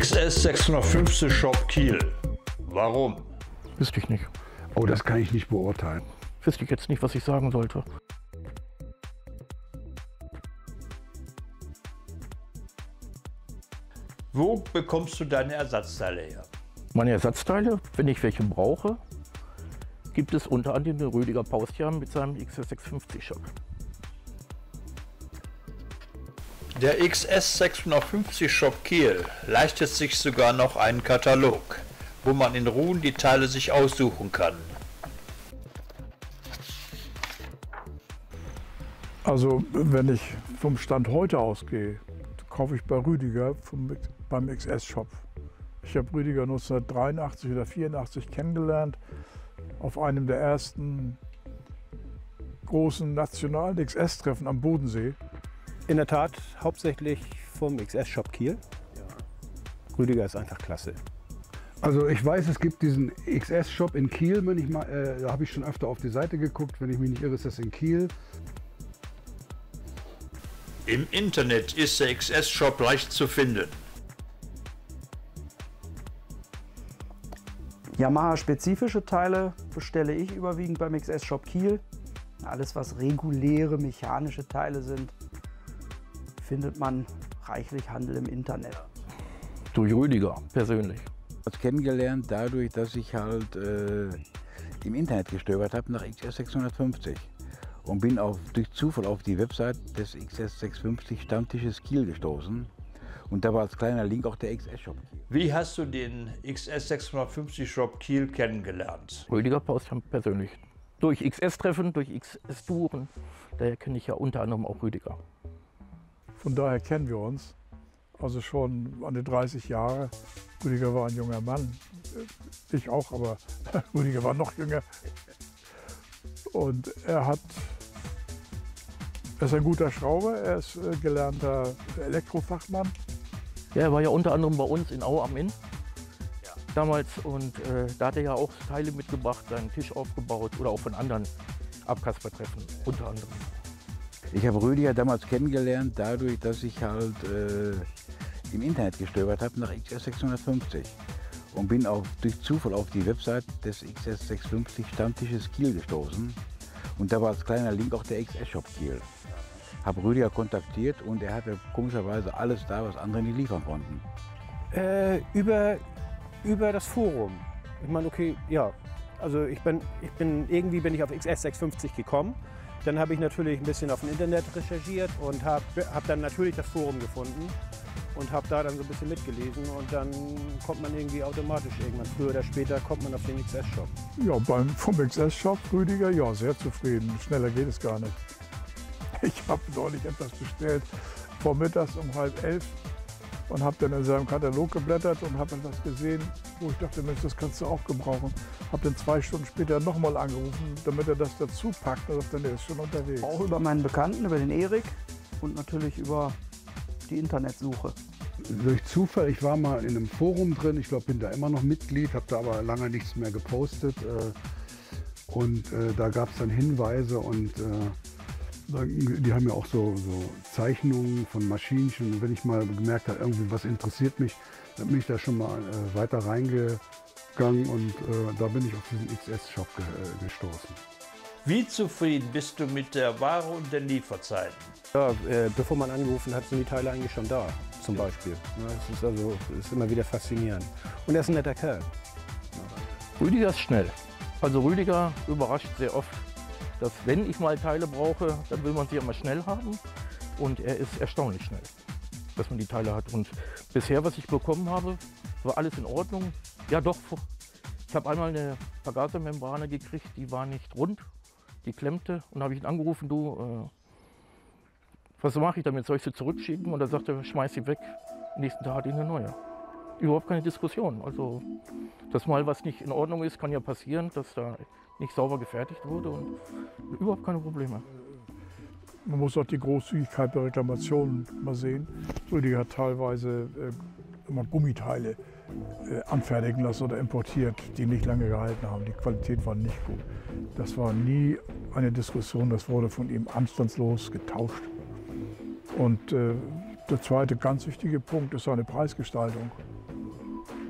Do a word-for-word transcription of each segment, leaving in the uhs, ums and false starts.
X S sechshundertfünfzig Shop Kiel. Warum? Wüsste ich nicht. Oh, das kann ich nicht beurteilen. Wüsste ich jetzt nicht, was ich sagen sollte. Wo bekommst du deine Ersatzteile her? Meine Ersatzteile, wenn ich welche brauche, gibt es unter anderem den Rüdiger Paustian mit seinem X S sechshundertfünfzig Shop. Der X S sechshundertfünfzig Shop Kiel leistet sich sogar noch einen Katalog, wo man in Ruhe die Teile sich aussuchen kann. Also wenn ich vom Stand heute ausgehe, kaufe ich bei Rüdiger vom, beim X S-Shop. Ich habe Rüdiger neunzehnhundertdreiundachtzig oder vierundachtzig kennengelernt, auf einem der ersten großen nationalen X S-Treffen am Bodensee. In der Tat hauptsächlich vom X S-Shop Kiel. Rüdiger ist einfach klasse. Also ich weiß, es gibt diesen X S-Shop in Kiel, wenn ich mal, äh, da habe ich schon öfter auf die Seite geguckt, wenn ich mich nicht irre, ist das in Kiel. Im Internet ist der X S-Shop leicht zu finden. Yamaha-spezifische Teile bestelle ich überwiegend beim X S-Shop Kiel. Alles, was reguläre mechanische Teile sind, findet man reichlich Handel im Internet. Durch Rüdiger persönlich. Ich habe kennengelernt dadurch, dass ich halt äh, im Internet gestöbert habe nach X S sechshundertfünfzig und bin auf, durch Zufall auf die Website des X S sechshundertfünfzig Stammtisches Kiel gestoßen. Und da war als kleiner Link auch der X S-Shop Kiel. Wie hast du den X S sechshundertfünfzig Shop Kiel kennengelernt? Rüdiger Paustian persönlich. Durch X S-Treffen, durch X S-Touren. Daher kenne ich ja unter anderem auch Rüdiger. Von daher kennen wir uns. Also schon an die dreißig Jahre. Rüdiger war ein junger Mann. Ich auch, aber Rüdiger war noch jünger. Und er hat, er ist ein guter Schrauber, er ist gelernter Elektrofachmann. Ja, er war ja unter anderem bei uns in Aue am Inn damals und äh, da hat er ja auch Teile mitgebracht, seinen Tisch aufgebaut oder auch von anderen Abkaspertreffen unter anderem. Ich habe Rüdiger damals kennengelernt dadurch, dass ich halt äh, im Internet gestöbert habe nach X S sechshundertfünfzig und bin auf, durch Zufall auf die Website des X S sechshundertfünfzig Stammtisches Kiel gestoßen und da war als kleiner Link auch der X S-Shop Kiel. Habe Rüdiger kontaktiert und er hatte komischerweise alles da, was andere nicht liefern konnten. Äh, über, über das Forum. Ich meine, okay, ja, also ich bin, ich bin, irgendwie bin ich auf X S sechshundertfünfzig gekommen. Dann habe ich natürlich ein bisschen auf dem Internet recherchiert und habe hab dann natürlich das Forum gefunden und habe da dann so ein bisschen mitgelesen und dann kommt man irgendwie automatisch irgendwann, früher oder später kommt man auf den X S-Shop. Ja, beim, vom X S-Shop Rüdiger, ja, sehr zufrieden. Schneller geht es gar nicht. Ich habe neulich etwas bestellt, vormittags um halb elf und habe dann in seinem Katalog geblättert und habe etwas gesehen, wo ich dachte, Mensch, das kannst du auch gebrauchen. Habe dann zwei Stunden später nochmal angerufen, damit er das dazu packt und dann ist schon unterwegs. Auch über meinen Bekannten, über den Erik und natürlich über die Internetsuche. Durch Zufall, ich war mal in einem Forum drin, ich glaube, bin da immer noch Mitglied, habe da aber lange nichts mehr gepostet. Äh, und äh, da gab es dann Hinweise und äh, die haben ja auch so, so Zeichnungen von Maschinchen. Und wenn ich mal gemerkt habe, irgendwie was interessiert mich, dann bin ich da schon mal äh, weiter reingegangen und äh, da bin ich auf diesen X S-Shop ge äh, gestoßen. Wie zufrieden bist du mit der Ware und den Lieferzeiten? Ja, äh, bevor man angerufen hat, sind die Teile eigentlich schon da, zum Beispiel. Ja, das ist also das ist immer wieder faszinierend. Und er ist ein netter Kerl. Rüdiger ist schnell. Also Rüdiger überrascht sehr oft, dass wenn ich mal Teile brauche, dann will man sie immer schnell haben. Und er ist erstaunlich schnell, dass man die Teile hat. Und bisher, was ich bekommen habe, war alles in Ordnung. Ja doch, ich habe einmal eine Vergasermembrane gekriegt, die war nicht rund, die klemmte. Und da habe ich ihn angerufen, du, äh, was mache ich damit, soll ich sie zurückschicken? Und er sagte, schmeiß sie weg. Am nächsten Tag hatte ich eine neue. Überhaupt keine Diskussion. Also, dass mal was nicht in Ordnung ist, kann ja passieren, dass da nicht sauber gefertigt wurde und überhaupt keine Probleme. Man muss auch die Großzügigkeit der Reklamationen mal sehen. Rüdiger hat teilweise äh, immer Gummiteile äh, anfertigen lassen oder importiert, die nicht lange gehalten haben. Die Qualität war nicht gut. Das war nie eine Diskussion, das wurde von ihm anstandslos getauscht. Und äh, der zweite ganz wichtige Punkt ist seine Preisgestaltung.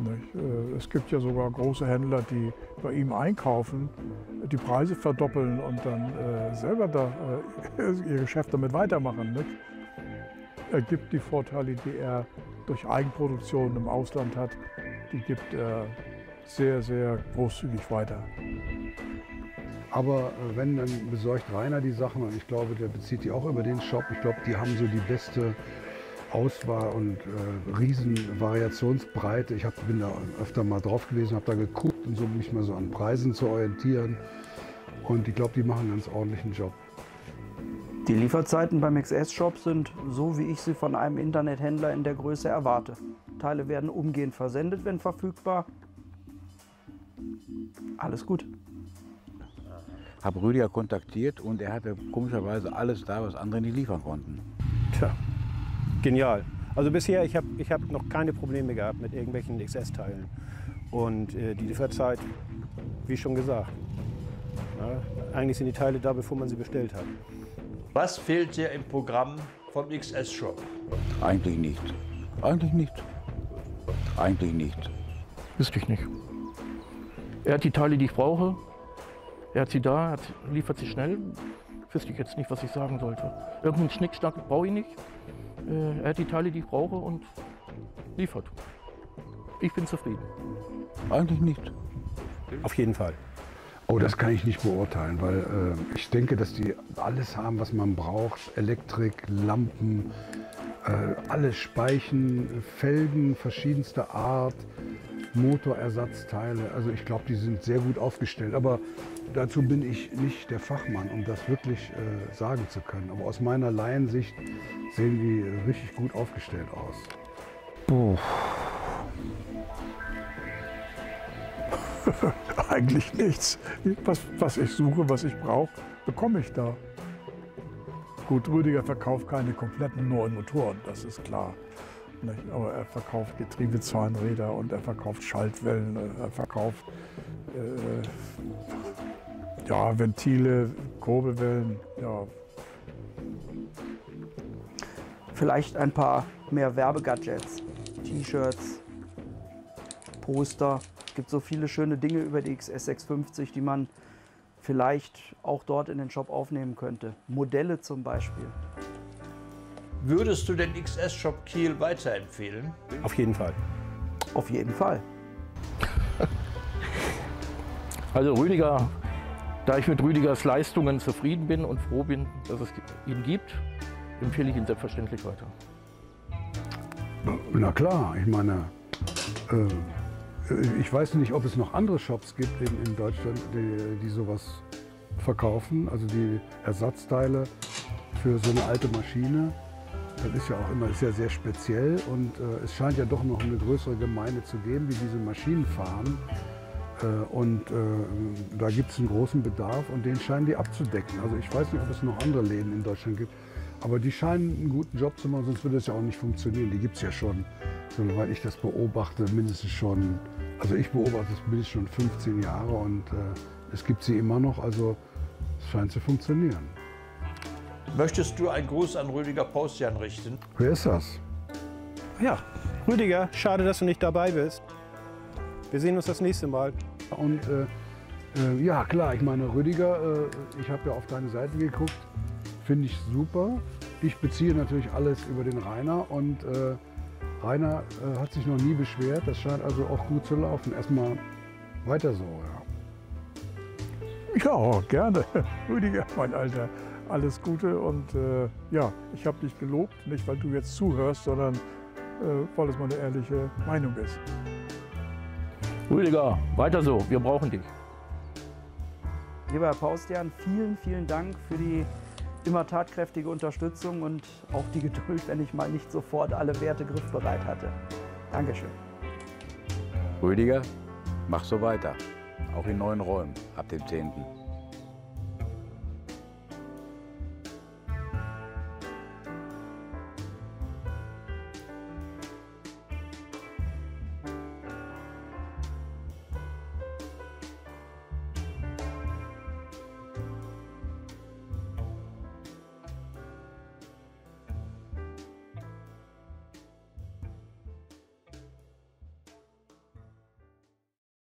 Nicht? Es gibt ja sogar große Händler, die bei ihm einkaufen, die Preise verdoppeln und dann äh, selber da, äh, ihr Geschäft damit weitermachen. Nicht? Er gibt die Vorteile, die er durch Eigenproduktion im Ausland hat, die gibt er sehr, sehr großzügig weiter. Aber äh, wenn, dann besorgt Rainer die Sachen und ich glaube, der bezieht die auch über den Shop. Ich glaube, die haben so die beste Auswahl und äh, riesen Variationsbreite. Ich hab, bin da öfter mal drauf gewesen, habe da geguckt und so mich mal so an Preisen zu orientieren. Und ich glaube, die machen einen ganz ordentlichen Job. Die Lieferzeiten beim X S-Shop sind so, wie ich sie von einem Internethändler in der Größe erwarte. Teile werden umgehend versendet, wenn verfügbar. Alles gut. Habe Rüdiger kontaktiert und er hatte komischerweise alles da, was andere nicht liefern konnten. Tja, genial. Also bisher, ich habe ich hab noch keine Probleme gehabt mit irgendwelchen X S-Teilen. Und äh, die Lieferzeit, wie schon gesagt, ja, eigentlich sind die Teile da, bevor man sie bestellt hat. Was fehlt dir im Programm vom X S-Shop? Eigentlich nicht. Eigentlich nicht. Eigentlich nicht. Wüsste ich nicht. Er hat die Teile, die ich brauche. Er hat sie da, er hat, liefert sie schnell. Wüsste ich jetzt nicht, was ich sagen sollte. Irgendeinen Schnickschnack brauche ich nicht. Äh, er hat die Teile, die ich brauche und liefert. Ich bin zufrieden. Eigentlich nicht. Auf jeden Fall. Oh, das kann ich nicht beurteilen, weil äh, ich denke, dass die alles haben, was man braucht. Elektrik, Lampen, äh, alle Speichen, Felgen verschiedenster Art, Motorersatzteile. Also ich glaube, die sind sehr gut aufgestellt. Aber dazu bin ich nicht der Fachmann, um das wirklich äh, sagen zu können. Aber aus meiner Laiensicht sehen die richtig gut aufgestellt aus. Puh. Eigentlich nichts. Was, was ich suche, was ich brauche, bekomme ich da. Gut, Rüdiger verkauft keine kompletten neuen Motoren, das ist klar. Nicht? Aber er verkauft Getriebezahnräder und er verkauft Schaltwellen, er verkauft äh, ja, Ventile, Kurbelwellen. Ja. Vielleicht ein paar mehr Werbegadgets, T-Shirts, Poster. Es gibt so viele schöne Dinge über die X S sechshundertfünfzig, die man vielleicht auch dort in den Shop aufnehmen könnte. Modelle zum Beispiel. Würdest du den X S-Shop Kiel weiterempfehlen? Auf jeden Fall. Auf jeden Fall. Also Rüdiger, da ich mit Rüdigers Leistungen zufrieden bin und froh bin, dass es ihn gibt, empfehle ich ihn selbstverständlich weiter. Na klar, ich meine, äh, ich weiß nicht, ob es noch andere Shops gibt in, in Deutschland, die, die sowas verkaufen, also die Ersatzteile für so eine alte Maschine. Das ist ja auch immer ist ja sehr speziell und äh, es scheint ja doch noch eine größere Gemeinde zu geben, die diese Maschinen fahren. Äh, und äh, da gibt es einen großen Bedarf und den scheinen die abzudecken. Also ich weiß nicht, ob es noch andere Läden in Deutschland gibt, aber die scheinen einen guten Job zu machen, sonst würde es ja auch nicht funktionieren. Die gibt es ja schon, soweit ich das beobachte, mindestens schon, also ich beobachte es mindestens schon fünfzehn Jahre und äh, es gibt sie immer noch, also es scheint zu funktionieren. Möchtest du einen Gruß an Rüdiger Paustian richten? Wer ist das? Ja, Rüdiger, schade, dass du nicht dabei bist. Wir sehen uns das nächste Mal. Und äh, äh, ja, klar, ich meine, Rüdiger, äh, ich habe ja auf deine Seite geguckt, finde ich super. Ich beziehe natürlich alles über den Rainer und äh, Rainer äh, hat sich noch nie beschwert. Das scheint also auch gut zu laufen. Erstmal weiter so, ja. Ja, gerne. Rüdiger, mein Alter, alles Gute und äh, ja, ich habe dich gelobt, nicht weil du jetzt zuhörst, sondern äh, weil es meine ehrliche Meinung ist. Rüdiger, weiter so, wir brauchen dich. Lieber Herr Paustian, vielen, vielen Dank für die immer tatkräftige Unterstützung und auch die Geduld, wenn ich mal nicht sofort alle Werte griffbereit hatte. Dankeschön. Rüdiger, mach so weiter. Auch in neuen Räumen ab dem zehnten